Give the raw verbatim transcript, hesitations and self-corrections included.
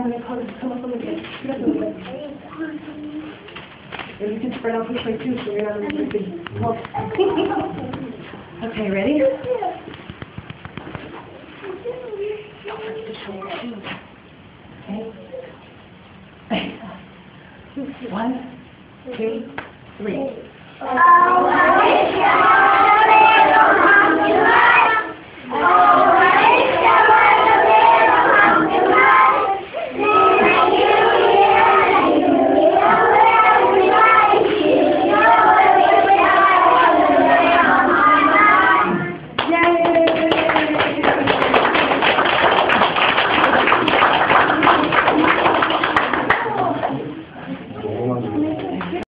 I'm going to call it, come up a little bit. Get up a little bit. And you can spread out this way too, so you're not really big. Okay, ready? Okay. One, two, three.